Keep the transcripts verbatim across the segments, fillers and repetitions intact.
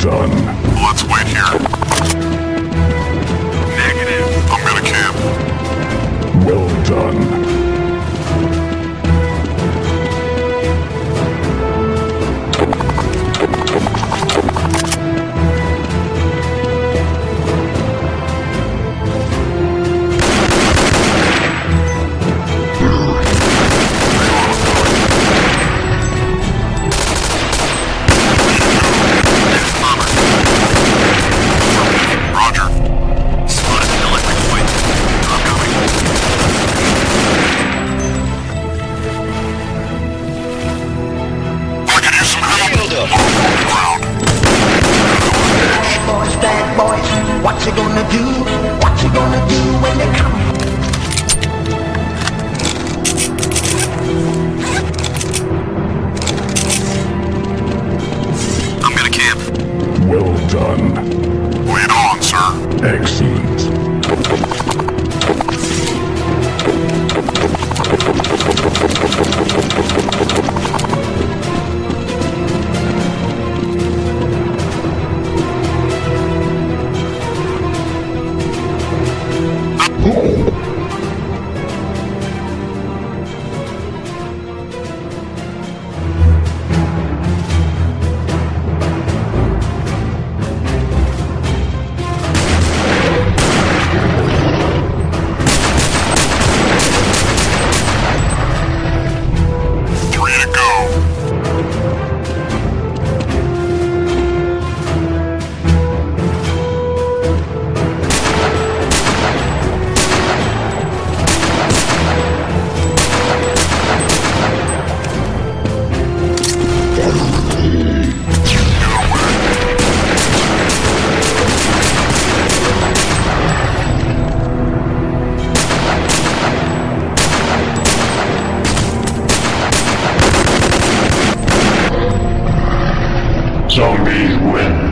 done. Let's wait here. Negative. I'm gonna camp. Well done. What you gonna do? What you gonna do when they come? I'm gonna camp. Well done. Lead on, sir. Excellent. Zombies win.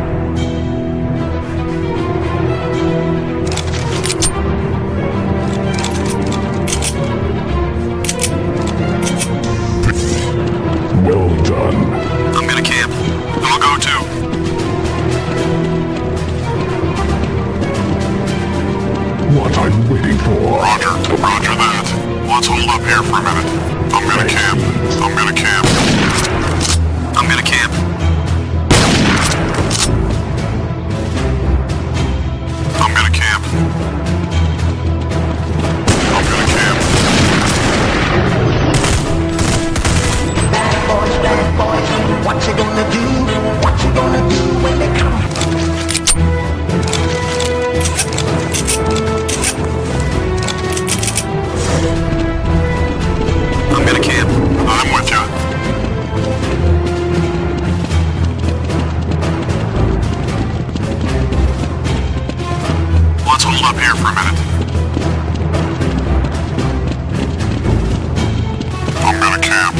Well done. I'm gonna camp. I'll go too. What I'm waiting for. Roger. Roger that. Let's hold up here for a minute. I'm gonna camp. I'm gonna camp. I'm gonna camp. I'm gonna camp. I'm gonna camp. Bad boys, bad boys. What you gonna do? What you gonna do when they come? I'm gonna camp. I'm with you. Let's hold up here for a minute. I'm gonna camp.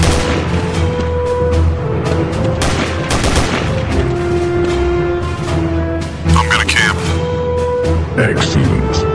I'm gonna camp. Excellent.